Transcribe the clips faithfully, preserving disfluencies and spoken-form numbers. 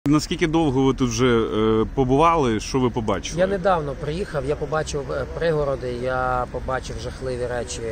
Наскільки довго ви тут вже е, побували, що ви побачили? Я недавно приїхав, я побачив пригороди, я побачив жахливі речі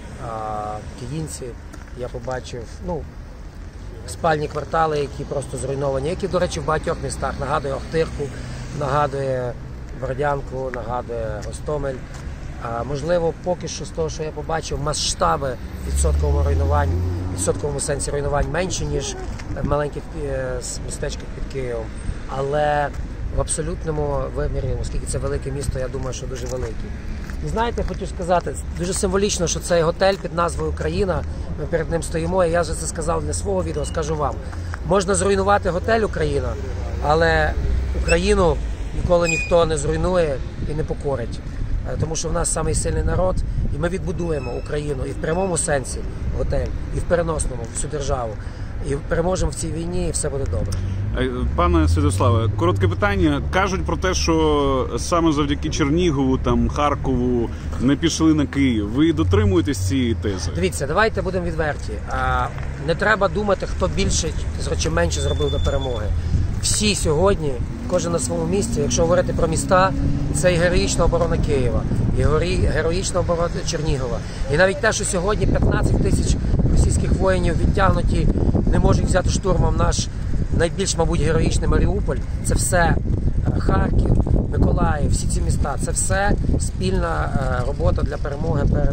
в Київці, я побачив ну, спальні квартали, які просто зруйновані, які, до речі, в багатьох містах. Нагадує Охтирку, нагадує Бородянку, нагадує Гостомель. А, можливо, поки що з того, що я побачив, масштаби відсоткового руйнувань, відсотковому сенсі руйнувань менші, ніж в маленьких містечках під Києвом. Але в абсолютному вимірі, оскільки це велике місто, я думаю, що дуже велике. І знаєте, хочу сказати, дуже символічно, що цей готель під назвою «Україна», ми перед ним стоїмо, і я вже це сказав для свого відео, скажу вам. Можна зруйнувати готель «Україна», але Україну ніколи ніхто не зруйнує і не покорить. Тому що в нас самий сильний народ, і ми відбудуємо Україну і в прямому сенсі готель, і в переносному, всю державу. І переможемо в цій війні, і все буде добре. Пане Святославе, коротке питання. Кажуть про те, що саме завдяки Чернігову, там, Харкову не пішли на Київ. Ви дотримуєтесь цієї тези? Дивіться, давайте будемо відверті. Не треба думати, хто більше чи менше зробив до перемоги. Всі сьогодні, кожен на своєму місці, якщо говорити про міста, це і героїчна оборона Києва, і героїчна оборона Чернігова. І навіть те, що сьогодні п'ятнадцять тисяч російських воїнів відтягнуті, не можуть взяти штурмом наш найбільш, мабуть, героїчний Маріуполь, це все Харків, Миколаїв, всі ці міста, це все спільна робота для перемоги перед,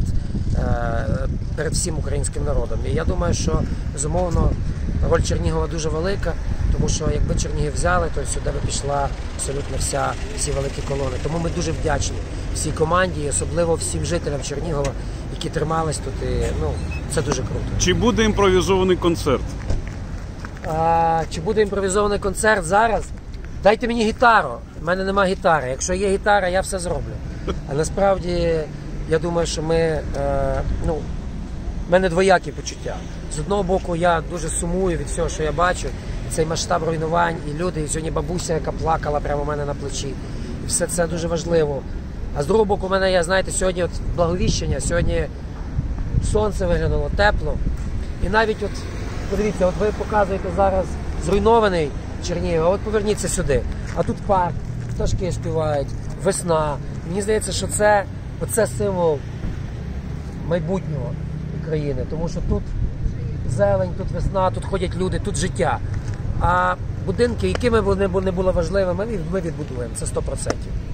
перед всім українським народом. І я думаю, що, безумовно, роль Чернігова дуже велика, тому що якби Чернігів взяли, то сюди би пішла абсолютно вся, всі великі колони. Тому ми дуже вдячні всій команді, і особливо всім жителям Чернігова, які тримались тут. І, ну, це дуже круто. Чи буде імпровізований концерт? А, чи буде імпровізований концерт зараз? Дайте мені гітару. У мене нема гітари. Якщо є гітара, я все зроблю. А насправді, я думаю, що ми, е, ну, в мене двоякі почуття. З одного боку, я дуже сумую від всього, що я бачу. Цей масштаб руйнувань, і люди, і сьогодні бабуся, яка плакала прямо у мене на плечі. І все це дуже важливо. А з другого боку, у мене є, знаєте, сьогодні от благовіщення, сьогодні сонце виглянуло, тепло. І навіть от, подивіться, от ви показуєте зараз зруйнований Чернігів, а от поверніться сюди. А тут парк, пташки співають, весна. Мені здається, що це, оце символ майбутнього України, тому що тут зелень, тут весна, тут ходять люди, тут життя. А будинки, якими б вони не були важливими, ми відбудуємо, це сто процентів.